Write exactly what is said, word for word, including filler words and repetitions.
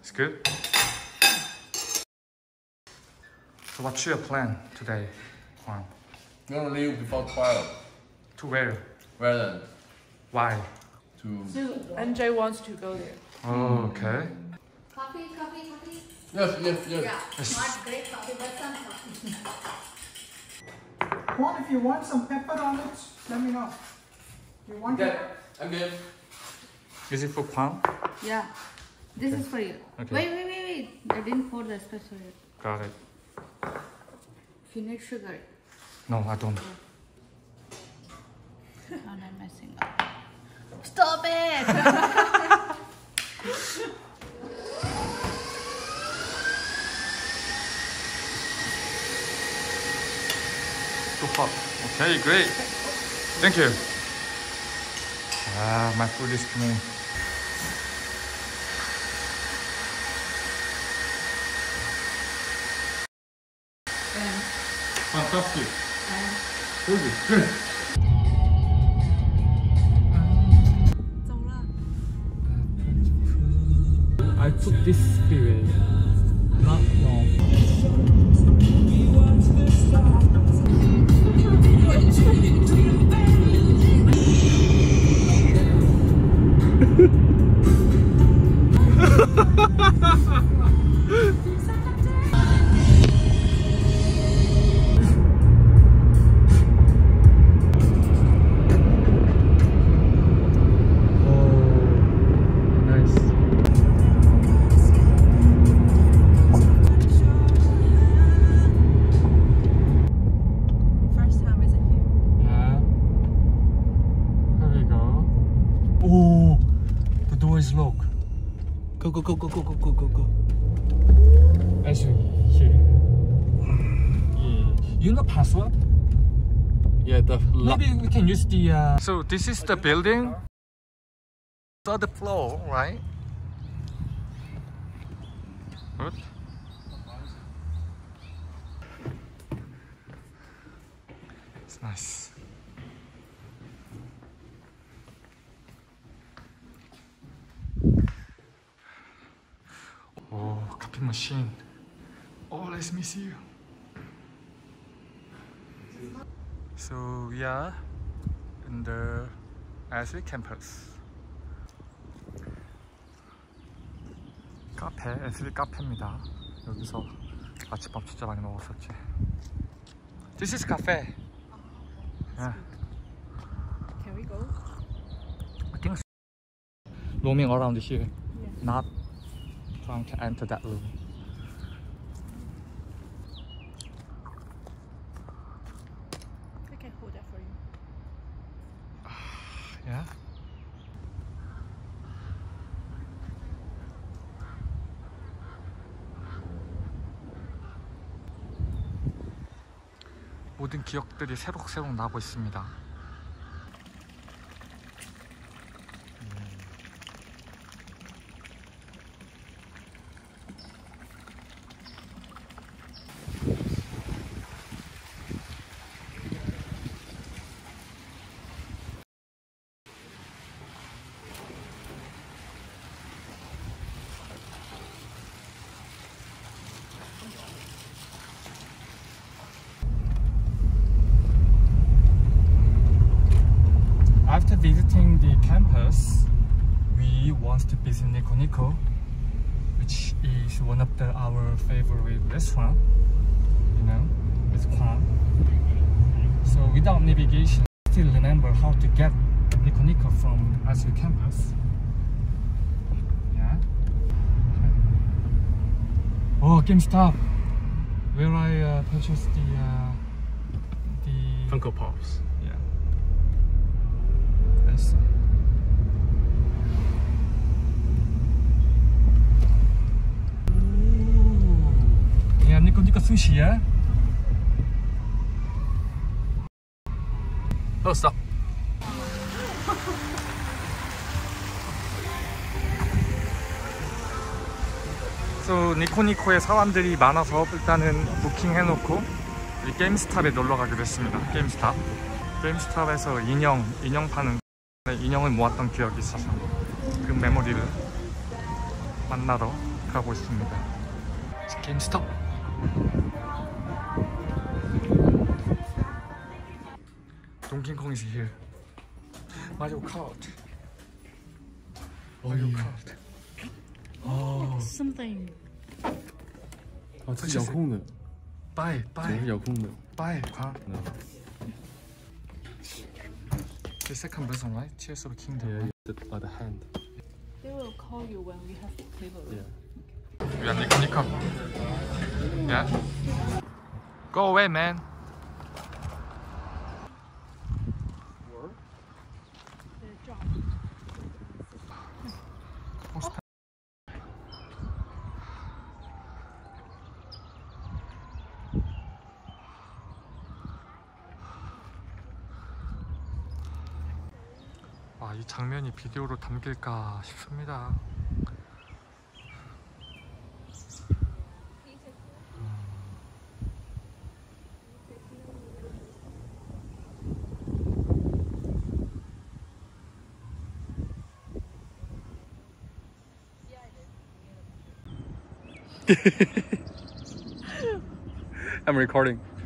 It's good. So what's your plan today, Juan? We're gonna leave before twelve. To where? Where then? Why? To... So N J wants to go there. Oh, okay. Coffee, coffee, coffee? Yes, yes, yes. Yeah, not great coffee, but some coffee. Juan, if you want some pepper on it, let me know. You want Okay, pepper? I'm good. Is it for Juan? Yeah, this is for you. Okay. Wait, wait, wait, wait. I didn't pour the espresso yet. Got it. If you need sugar. No, I don't. Oh, I'm messing up. Stop it! Too hot. Okay, great. Thank you. Ah, my food is coming. Fantastic. Really good. I took this spirit not long. Oh, the door is locked. Go, go, go, go, go, go, go, go, go. Actually, here. Yeah. You know password? Yeah, the Maybe we can use the... Uh... So this is the building? Third floor, right? Good. It's nice. Oh, coffee machine. Oh, let me see you. So we are in the Esri campus. 카페, 에스리 카페입니다. 여기서 아침밥 진짜 많이 먹었었지. This is cafe. Yeah. Can we go? I think so. Roaming around here, Yeah. not trying to enter that room. I can hold that for you. Yeah. 모든 기억들이 새록새록 나고 있습니다. After visiting the campus, we want to visit Nico Nico, which is one of the, our favorite restaurant, you know, with Juan. So without navigation, I still remember how to get Nico Nico from Esri campus. Yeah. Oh, GameStop, where I uh, purchased the uh, the Funko Pops. Yeah. Nice. Ooh. Yeah, Nico Nico sushi, yeah? Oh, stop. So, 니코니코에 사람들이 많아서 일단은 부킹해놓고 이 게임스탑에 놀러가기로 했습니다. 게임스탑. 게임스탑에서 인형, 인형 파는 인형을 모았던 기억이 있어서 그 메모리를 만나러 가고 있습니다. 게임 스톱. Donkey Kong is here. Mario Kart. Mario Kart. Oh, Something. 哦，这是遥控的， buy 这 buy 是遥控的。 buy. 가. No. The second person, right? Tears of the Kingdom. Yeah, the, uh, the hand. They will call you when we have table. Yeah. We are Nico Nico. Yeah. Go away, man. The job. 와, 이 장면이 비디오로 담길까 싶습니다. I'm recording.